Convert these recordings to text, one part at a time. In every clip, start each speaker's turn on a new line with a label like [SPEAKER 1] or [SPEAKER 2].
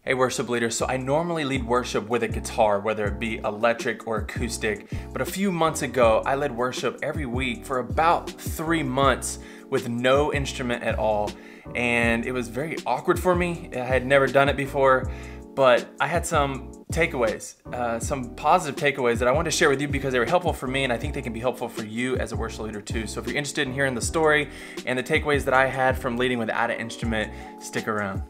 [SPEAKER 1] Hey worship leaders, so I normally lead worship with a guitar, whether it be electric or acoustic, but a few months ago I led worship every week for about 3 months with no instrument at all, and it was very awkward for me. I had never done it before, but I had some takeaways, some positive takeaways that I wanted to share with you because they were helpful for me, and I think they can be helpful for you as a worship leader too. So if you're interested in hearing the story and the takeaways that I had from leading without an instrument, stick around.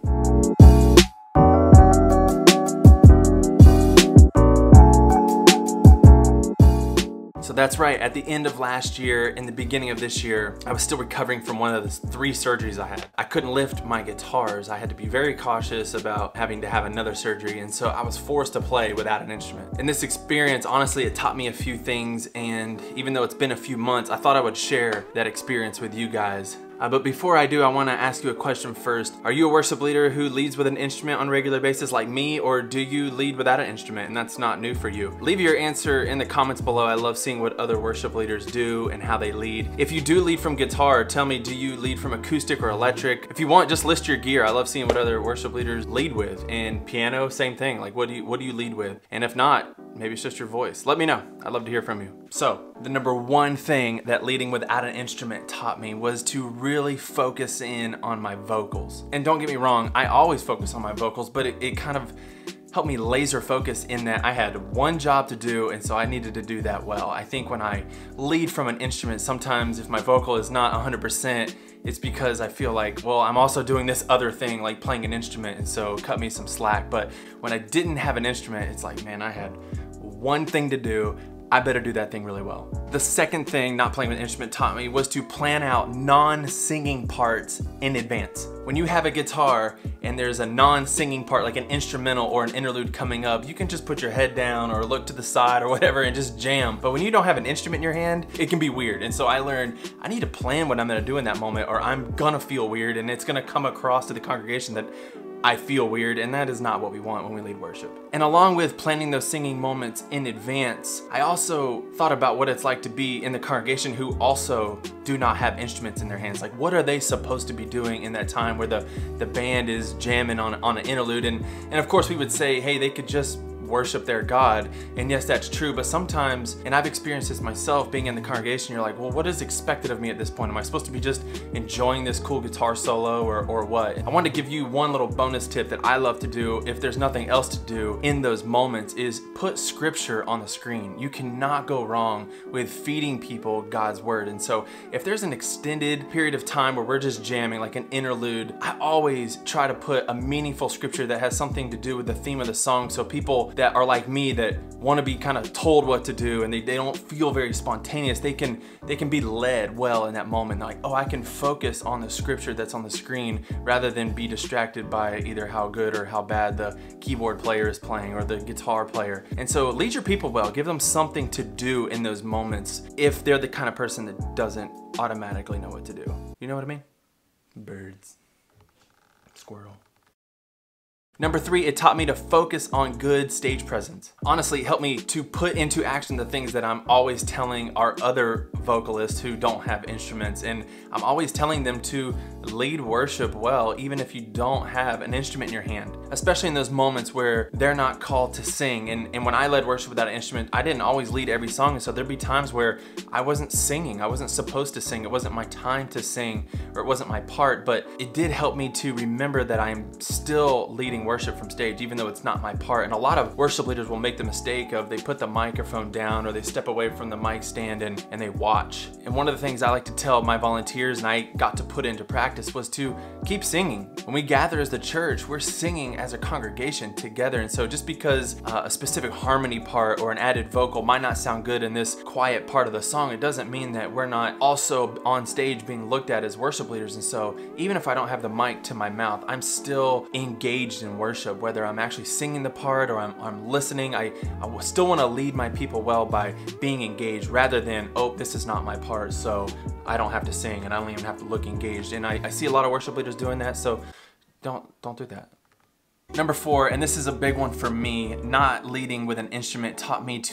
[SPEAKER 1] So that's right, at the end of last year, in the beginning of this year, I was still recovering from one of the 3 surgeries I had. I couldn't lift my guitars. I had to be very cautious about having to have another surgery, and so I was forced to play without an instrument. In this experience, honestly, it taught me a few things, and even though it's been a few months, I thought I would share that experience with you guys. But before I do, I want to ask you a question first. Are you a worship leader who leads with an instrument on a regular basis like me, or do you lead without an instrument and that's not new for you? Leave your answer in the comments below. I love seeing what other worship leaders do and how they lead. If you do lead from guitar, tell me, do you lead from acoustic or electric? If you want, just list your gear. I love seeing what other worship leaders lead with. And piano, same thing. Like, what do you lead with? And if not, maybe it's just your voice. Let me know. I'd love to hear from you. So, the number 1 thing that leading without an instrument taught me was to really focus in on my vocals. And don't get me wrong, I always focus on my vocals, but it kind of helped me laser focus in that I had one job to do, and so I needed to do that well. I think when I lead from an instrument, sometimes if my vocal is not 100%, it's because I feel like, well, I'm also doing this other thing, like playing an instrument, and so cut me some slack. But when I didn't have an instrument, it's like, man, I had one thing to do. I better do that thing really well. The second thing not playing with an instrument taught me was to plan out non-singing parts in advance. When you have a guitar and there's a non-singing part, like an instrumental or an interlude coming up, you can just put your head down or look to the side or whatever and just jam. But when you don't have an instrument in your hand, it can be weird. And so I learned I need to plan what I'm gonna do in that moment, or I'm gonna feel weird and it's gonna come across to the congregation that I feel weird, and that is not what we want when we lead worship. And along with planning those singing moments in advance, I also thought about what it's like to be in the congregation who also do not have instruments in their hands. Like, what are they supposed to be doing in that time where the band is jamming on an interlude? And of course we would say, hey, they could just worship their God. And yes, that's true, but sometimes, and I've experienced this myself, being in the congregation, you're like, well, what is expected of me at this point? Am I supposed to be just enjoying this cool guitar solo or what? I wanted to give you one little bonus tip that I love to do if there's nothing else to do in those moments, is put scripture on the screen. You cannot go wrong with feeding people God's word. And so if there's an extended period of time where we're just jamming, like an interlude, I always try to put a meaningful scripture that has something to do with the theme of the song, so people that are like me, that want to be kind of told what to do and they don't feel very spontaneous, they can be led well in that moment. They're like, oh, I can focus on the scripture that's on the screen rather than be distracted by either how good or how bad the keyboard player is playing or the guitar player. And so lead your people well. Give them something to do in those moments if they're the kind of person that doesn't automatically know what to do. You know what I mean? Birds. Squirrel. Number 3, it taught me to focus on good stage presence. Honestly, it helped me to put into action the things that I'm always telling our other vocalists who don't have instruments, and I'm always telling them to lead worship well, even if you don't have an instrument in your hand, especially in those moments where they're not called to sing. And when I led worship without an instrument, I didn't always lead every song, and so there'd be times where I wasn't singing. I wasn't supposed to sing. It wasn't my time to sing, or it wasn't my part, but it did help me to remember that I'm still leading worship from stage, even though it's not my part. And a lot of worship leaders will make the mistake of they put the microphone down or they step away from the mic stand and they watch. And one of the things I like to tell my volunteers, and I got to put into practice, was to keep singing. When we gather as the church, we're singing as a congregation together. And so just because a specific harmony part or an added vocal might not sound good in this quiet part of the song, it doesn't mean that we're not also on stage being looked at as worship leaders. And so even if I don't have the mic to my mouth, I'm still engaged in worship, whether I'm actually singing the part or I'm listening. I still want to lead my people well by being engaged rather than, oh, this is not my part, so I don't have to sing and I don't even have to look engaged. And I see a lot of worship leaders doing that, so don't do that. Number 4, and this is a big one for me, not leading with an instrument taught me to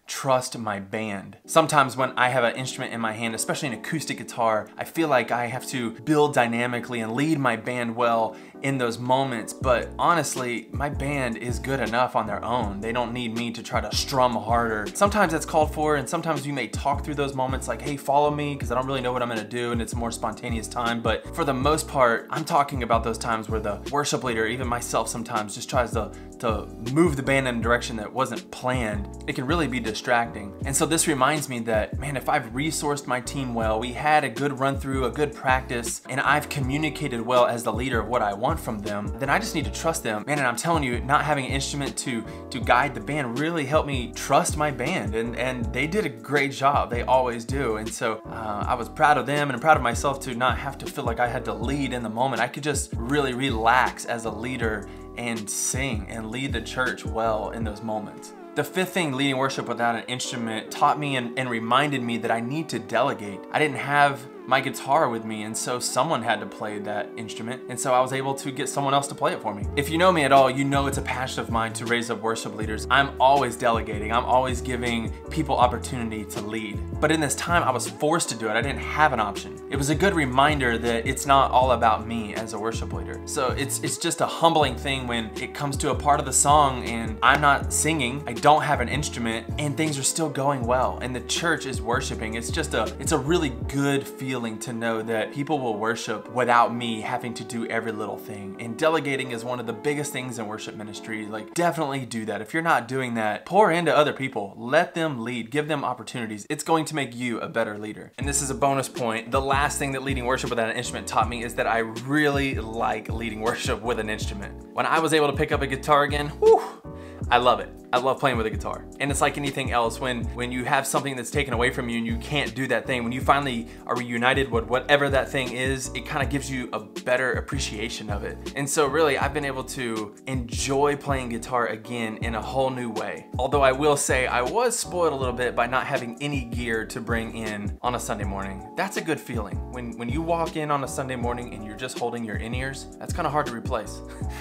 [SPEAKER 1] trust my band. Sometimes when I have an instrument in my hand, especially an acoustic guitar, I feel like I have to build dynamically and lead my band well in those moments, but honestly, my band is good enough on their own. They don't need me to try to strum harder. Sometimes that's called for, and sometimes you may talk through those moments like, hey, follow me, because I don't really know what I'm gonna do, and it's a more spontaneous time. But for the most part, I'm talking about those times where the worship leader, even myself sometimes, just tries to move the band in a direction that wasn't planned. It can really be distracting. And so this reminds me that, man, if I've resourced my team well, we had a good run through, a good practice, and I've communicated well as the leader of what I want from them, then I just need to trust them. Man, and I'm telling you, not having an instrument to guide the band really helped me trust my band, and they did a great job. They always do. And so I was proud of them and I'm proud of myself to not have to feel like I had to lead in the moment. I could just really relax as a leader and sing and lead the church well in those moments. The fifth thing leading worship without an instrument taught me and reminded me that I need to delegate. I didn't have my guitar with me, and so someone had to play that instrument, and so I was able to get someone else to play it for me. If you know me at all, you know it's a passion of mine to raise up worship leaders. I'm always delegating. I'm always giving people opportunity to lead. But in this time, I was forced to do it. I didn't have an option. It was a good reminder that it's not all about me as a worship leader. So it's just a humbling thing when it comes to a part of the song and I'm not singing, I don't have an instrument, and things are still going well, and the church is worshiping. It's a really good feeling to know that people will worship without me having to do every little thing. And delegating is one of the biggest things in worship ministry. Like, definitely do that. If you're not doing that, pour into other people. Let them lead. Give them opportunities. It's going to make you a better leader. And this is a bonus point. The last thing that leading worship without an instrument taught me is that I really like leading worship with an instrument. When I was able to pick up a guitar again, whew, I love it. I love playing with a guitar. And it's like anything else, when you have something that's taken away from you and you can't do that thing, when you finally are reunited with whatever that thing is, it kind of gives you a better appreciation of it. And so really, I've been able to enjoy playing guitar again in a whole new way. Although I will say I was spoiled a little bit by not having any gear to bring in on a Sunday morning. That's a good feeling. When you walk in on a Sunday morning and you're just holding your in-ears, that's kind of hard to replace.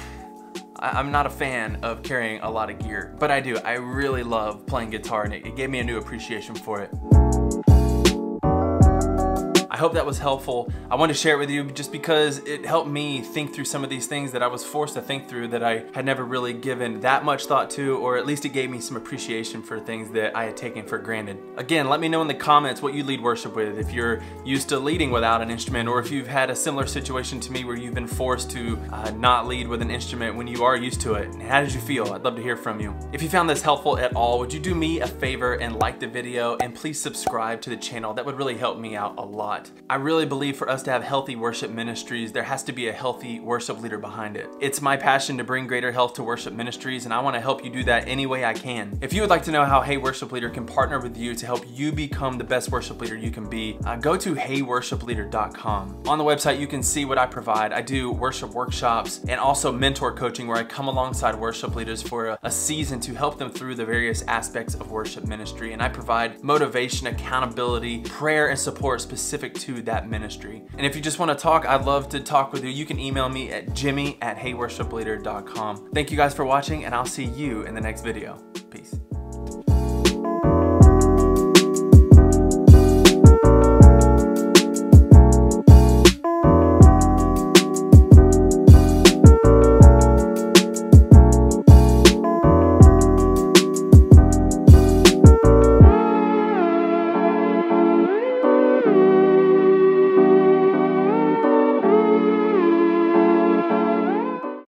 [SPEAKER 1] I'm not a fan of carrying a lot of gear, but I do. I really love playing guitar, and it gave me a new appreciation for it. I hope that was helpful. I wanted to share it with you just because it helped me think through some of these things that I was forced to think through that I had never really given that much thought to, or at least it gave me some appreciation for things that I had taken for granted. Again, let me know in the comments what you lead worship with, if you're used to leading without an instrument, or if you've had a similar situation to me where you've been forced to not lead with an instrument when you are used to it. And how did you feel? I'd love to hear from you. If you found this helpful at all, would you do me a favor and like the video, and please subscribe to the channel? That would really help me out a lot. I really believe for us to have healthy worship ministries, there has to be a healthy worship leader behind it. It's my passion to bring greater health to worship ministries, and I want to help you do that any way I can. If you would like to know how Hey Worship Leader can partner with you to help you become the best worship leader you can be, go to heyworshipleader.com. On the website, you can see what I provide. I do worship workshops and also mentor coaching, where I come alongside worship leaders for a season to help them through the various aspects of worship ministry. And I provide motivation, accountability, prayer, and support specific to that ministry. And if you just want to talk, I'd love to talk with you. You can email me at jimmy@heyworshipleader.com. Thank you guys for watching, and I'll see you in the next video.